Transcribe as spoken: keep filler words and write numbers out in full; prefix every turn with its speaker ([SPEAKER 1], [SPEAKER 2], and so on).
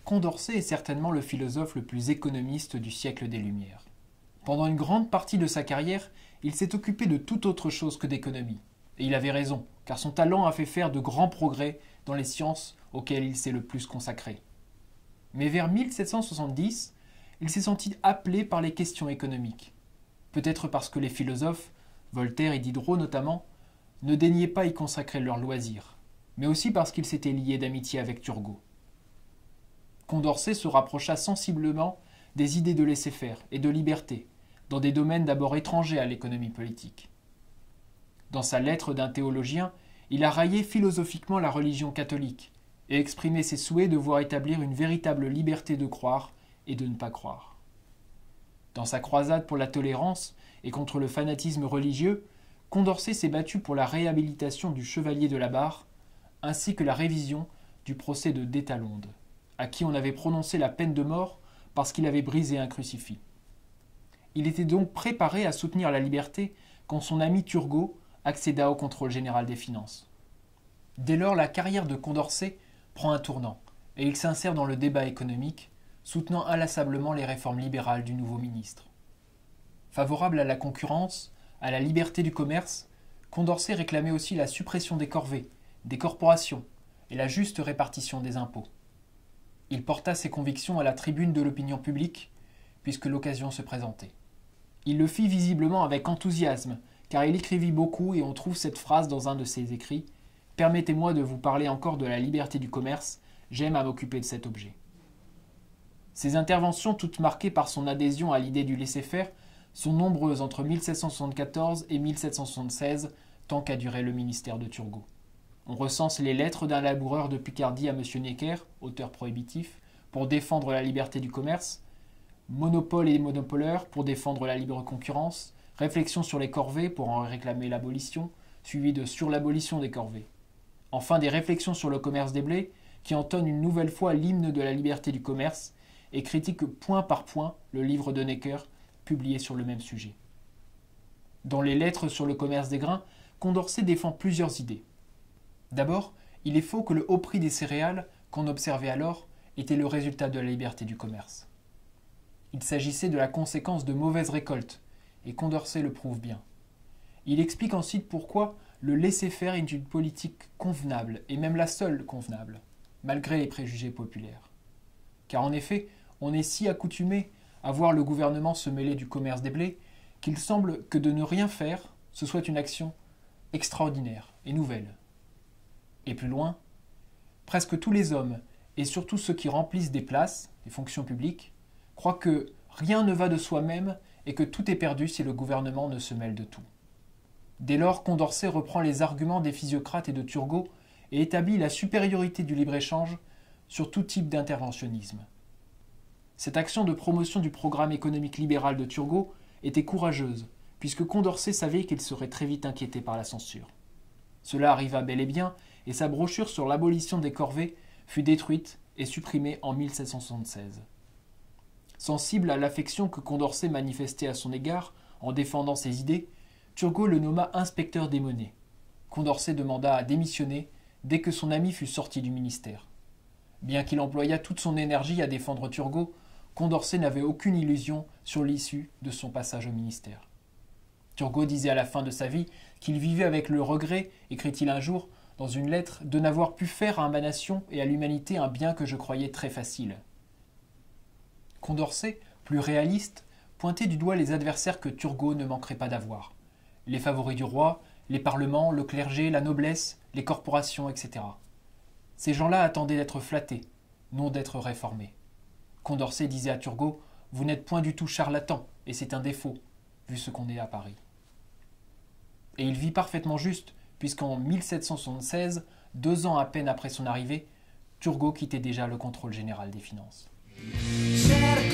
[SPEAKER 1] Condorcet est certainement le philosophe le plus économiste du siècle des Lumières. Pendant une grande partie de sa carrière, il s'est occupé de toute autre chose que d'économie. Et il avait raison, car son talent a fait faire de grands progrès dans les sciences auxquelles il s'est le plus consacré. Mais vers mille sept cent soixante-dix, il s'est senti appelé par les questions économiques. Peut-être parce que les philosophes, Voltaire et Diderot notamment, ne daignaient pas y consacrer leurs loisirs, mais aussi parce qu'il s'était lié d'amitié avec Turgot. Condorcet se rapprocha sensiblement des idées de laisser-faire et de liberté, dans des domaines d'abord étrangers à l'économie politique. Dans sa lettre d'un théologien, il a raillé philosophiquement la religion catholique et exprimé ses souhaits de voir établir une véritable liberté de croire et de ne pas croire. Dans sa croisade pour la tolérance et contre le fanatisme religieux, Condorcet s'est battu pour la réhabilitation du chevalier de la Barre, ainsi que la révision du procès de Détalonde, à qui on avait prononcé la peine de mort parce qu'il avait brisé un crucifix. Il était donc préparé à soutenir la liberté quand son ami Turgot accéda au contrôle général des finances. Dès lors, la carrière de Condorcet prend un tournant et il s'insère dans le débat économique, soutenant inlassablement les réformes libérales du nouveau ministre. Favorable à la concurrence, à la liberté du commerce, Condorcet réclamait aussi la suppression des corvées, des corporations et la juste répartition des impôts. Il porta ses convictions à la tribune de l'opinion publique, puisque l'occasion se présentait. Il le fit visiblement avec enthousiasme, car il écrivit beaucoup et on trouve cette phrase dans un de ses écrits « Permettez-moi de vous parler encore de la liberté du commerce, j'aime à m'occuper de cet objet ». Ses interventions, toutes marquées par son adhésion à l'idée du laisser-faire, sont nombreuses entre mille sept cent soixante-quatorze et mille sept cent soixante-seize, tant qu'a duré le ministère de Turgot. On recense les lettres d'un laboureur de Picardie à M. Necker, auteur prohibitif, pour défendre la liberté du commerce, monopole et monopoleurs pour défendre la libre concurrence, réflexion sur les corvées pour en réclamer l'abolition, suivi de sur l'abolition des corvées. Enfin des réflexions sur le commerce des blés, qui entonnent une nouvelle fois l'hymne de la liberté du commerce et critiquent point par point le livre de Necker, publié sur le même sujet. Dans les lettres sur le commerce des grains, Condorcet défend plusieurs idées. D'abord, il est faux que le haut prix des céréales, qu'on observait alors, était le résultat de la liberté du commerce. Il s'agissait de la conséquence de mauvaises récoltes, et Condorcet le prouve bien. Il explique ensuite pourquoi le laisser-faire est une politique convenable, et même la seule convenable, malgré les préjugés populaires. Car en effet, on est si accoutumé à voir le gouvernement se mêler du commerce des blés qu'il semble que de ne rien faire, ce soit une action extraordinaire et nouvelle. Et plus loin, presque tous les hommes, et surtout ceux qui remplissent des places, des fonctions publiques, croient que rien ne va de soi-même et que tout est perdu si le gouvernement ne se mêle de tout. Dès lors, Condorcet reprend les arguments des physiocrates et de Turgot et établit la supériorité du libre-échange sur tout type d'interventionnisme. Cette action de promotion du programme économique libéral de Turgot était courageuse, puisque Condorcet savait qu'il serait très vite inquiété par la censure. Cela arriva bel et bien, et sa brochure sur l'abolition des corvées fut détruite et supprimée en mille sept cent soixante-seize. Sensible à l'affection que Condorcet manifestait à son égard en défendant ses idées, Turgot le nomma inspecteur des monnaies. Condorcet demanda à démissionner dès que son ami fut sorti du ministère. Bien qu'il employât toute son énergie à défendre Turgot, Condorcet n'avait aucune illusion sur l'issue de son passage au ministère. Turgot disait à la fin de sa vie qu'il vivait avec le regret, écrit-il un jour, dans une lettre, de n'avoir pu faire à ma nation et à l'humanité un bien que je croyais très facile. Condorcet, plus réaliste, pointait du doigt les adversaires que Turgot ne manquerait pas d'avoir. Les favoris du roi, les parlements, le clergé, la noblesse, les corporations, et cetera. Ces gens-là attendaient d'être flattés, non d'être réformés. Condorcet disait à Turgot « Vous n'êtes point du tout charlatan, et c'est un défaut, vu ce qu'on est à Paris. » Et il vit parfaitement juste, puisqu'en mille sept cent soixante-seize, deux ans à peine après son arrivée, Turgot quittait déjà le contrôle général des finances.